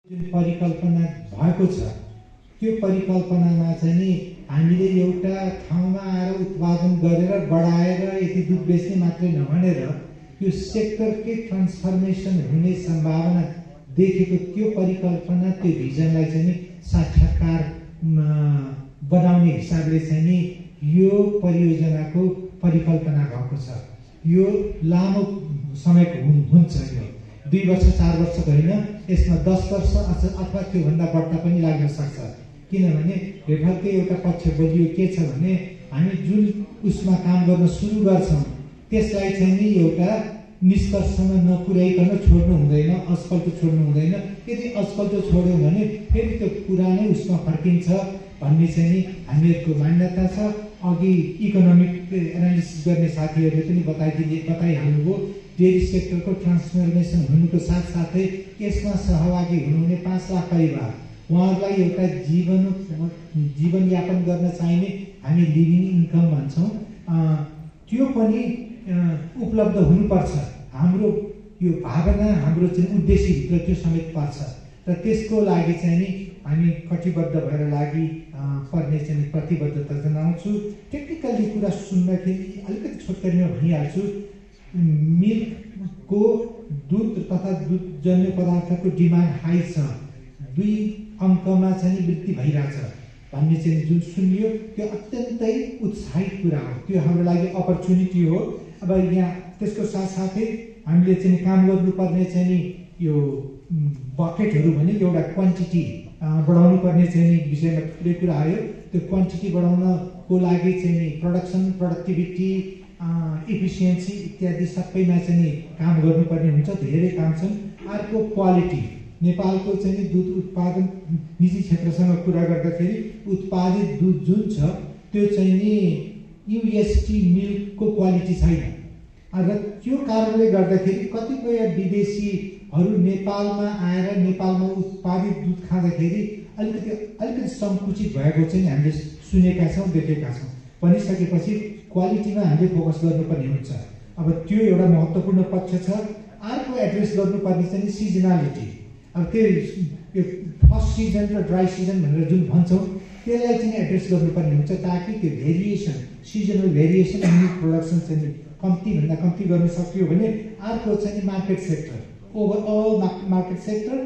जुन परिकल्पना भएको छ त्यो परिकल्पनामा चाहिँ नि हामीले एउटा ठाउँमा आएर उत्पादन गरेर बढाएर यति दुध बेच्ने मात्रै नभनेर यो सेक्टरकै ट्रान्सफर्मेसन हुने सम्भावना देखेको त्यो परिकल्पना त्यो भिजनलाई चाहिँ नि साक्षात्कार बनाउने हिसाबले चाहिँ नि यो परियोजनाको परिकल्पना भएको छ। यो लामो समयको हुन्छ, यो 2 वर्ष 4 वर्ष होइन, यसमा 10 वर्ष अथवा त्योभन्दा बढ्ता पनि लाग्न सक्छ। किनभने हेफरकै एउटा पक्ष बलियो के छ भने हामी जुन उसमा काम गर्न सुरु गर्छौँ त्यसलाई चाहिँ नि एउटा निष्कर्षमा नपुर्याइकन छोड्नु हुँदैन, असफलता छोड्नु हुँदैन। यदि असफलता छोड्यौँ भने फेरि त्यो पुरानै उसमा फर्किन्छ भन्ने चाहिँ नि हामीहरूको मान्यता छ। अघि इकोनोमिक एनालिसिस गर्ने साथीहरूले पनि बताइहाल्नुभयो। डेयरी सेक्टरको ट्रान्सफर्मेसन हुनुको साथसाथै यसमा सहभागी हुनुहुने 5 लाख परिवार, उहाँहरूलाई एउटा जीवनयापन गर्न चाहिने हामी लिभिङ इन्कम भन्छौँ, त्यो पनि उपलब्ध हुनुपर्छ। हाम्रो यो भावना, हाम्रो चाहिँ उद्देश्यभित्र त्यो समेत पर्छ र त्यसको लागि चाहिँ नि हामी कटिबद्ध भएर लागि पर्ने चाहिँ प्रतिबद्धता जनाउँछु। टेक्निकल्ली कुरा सुन्दाखेरि अलिकति छोटकरीमा भनिहाल्छु। मिल्कको दुध तथा दुधजन्य पदार्थको डिमान्ड हाई छ, 2 अङ्कमा चाहिँ वृद्धि भइरहेछ भन्ने चाहिँ जुन सुनियो त्यो अत्यन्तै उत्साहित कुरा हो। त्यो हाम्रो लागि अपर्च्युनिटी हो। अब यहाँ त्यसको साथसाथै हामीले चाहिँ काम गर्नुपर्ने चाहिँ नि यो बकेटहरू भने एउटा क्वान्टिटी बढाउनु पर्ने चाहिँ नि विषयमा थुप्रै कुरा आयो। त्यो क्वान्टिटी बढाउनको लागि चाहिँ नि प्रोडक्सन, प्रोडक्टिभिटी, इफिसियन्सी इत्यादि सबैमा चाहिँ नि काम गर्नुपर्ने हुन्छ। धेरै काम छन्। अर्को क्वालिटी, नेपालको चाहिँ नि दुध उत्पादन निजी क्षेत्रसँग कुरा गर्दाखेरि उत्पादित दुध जुन छ त्यो चाहिँ नि युएसटी मिल्कको क्वालिटी छैन र त्यो कारणले गर्दाखेरि कतिपय विदेशीहरू नेपालमा आएर नेपालमा उत्पादित दुध खाँदाखेरि अलिकति सङ्कुचित भएको चाहिँ हामीले सुनेका छौँ, देखेका छौँ। भनिसकेपछि क्वालिटीमा हामीले फोकस गर्नुपर्ने हुन्छ। अब त्यो एउटा महत्त्वपूर्ण पक्ष छ। अर्को एड्रेस गर्नुपर्ने चाहिँ सिजनालिटी। अब त्यो फर्स्ट सिजन र ड्राई सिजन भनेर जुन भन्छौँ त्यसलाई चाहिँ एड्रेस गर्नुपर्ने हुन्छ ताकि त्यो variation, seasonal variation milk production चाहिँ कम्तीभन्दा कम्ती गर्न सकियो भने। अर्को चाहिँ market sector, overall market sector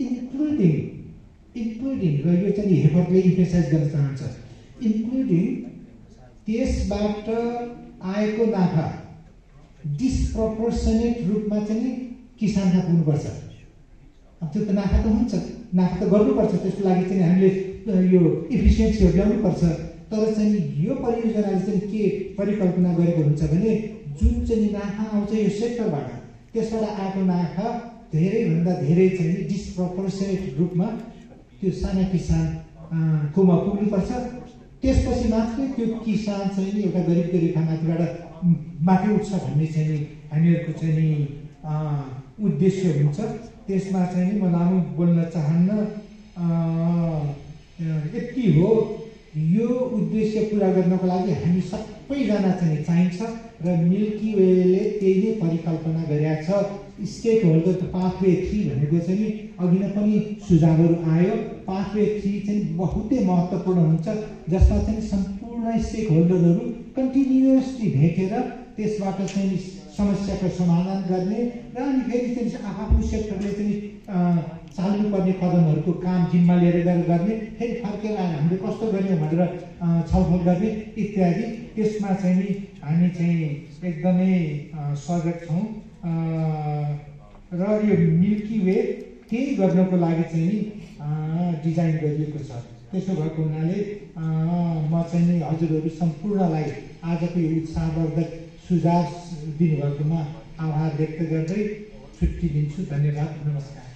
including र यो चाहिँ हेफरले इम्फेसाइज गर्न चाहन्छ, इन्क्लुडिङ त्यसबाट आएको नाफा डिस्प्रपोर्सनेट रूपमा चाहिँ किसानमा पुग्नुपर्छ। अब त्यो त नाफा त हुन्छ, नाफा त गर्नुपर्छ, त्यसको लागि चाहिँ हामीले यो इफिसियन्सीहरू ल्याउनुपर्छ। तर चाहिँ यो परियोजनाले चाहिँ के परिकल्पना गरेको हुन्छ भने जुन चाहिँ नाफा आउँछ यो सेक्टरबाट, त्यसबाट आएको नाफा धेरैभन्दा धेरै चाहिँ डिस्प्रपोर्सनेट रूपमा त्यो साना किसानकोमा पुग्नुपर्छ। त्यसपछि मात्रै त्यो किसान चाहिँ एउटा गरिबको रेखामाथिबाट माथि उठ्छ भन्ने चाहिँ नि हामीहरूको चाहिँ नि उद्देश्य हुन्छ। त्यसमा चाहिँ नि म लामो बोल्न चाहन्न, यति हो। यो उद्देश्य पुरा गर्नको लागि हामी सबैजना चाहिँ चाहिन्छ र मिल्की वेले त्यही नै परिकल्पना गरेका छ। स्टेक होल्डर पाथवे 3 भनेको चाहिँ नि अघि नै पनि सुझावहरू आयो। पाथवे 3 चाहिँ बहुतै महत्त्वपूर्ण हुन्छ, जसमा चाहिँ सम्पूर्ण स्टेक होल्डरहरू कन्टिन्युअसली भेटेर त्यसबाट चाहिँ समस्याको समाधान गर्ने र अनि फेरि चाहिँ आफ्नो सेक्टरले चाहिँ चाल्नुपर्ने कदमहरूको काम जिम्मा लिएर गर्ने, फेरि फर्केर हामीले कस्तो गर्ने भनेर छलफल गर्ने इत्यादि। त्यसमा चाहिँ नि हामी चाहिँ एकदमै सजग छौँ र यो मिल्की वे त्यही गर्नको लागि चाहिँ नि डिजाइन गरिएको छ। त्यसो भएको हुनाले म चाहिँ नि हजुरहरू सम्पूर्णलाई आजको यो उत्साहवर्धक सुझाव दिनुभएकोमा आभार व्यक्त गर्दै छुट्टी दिन्छु। धन्यवाद, नमस्कार।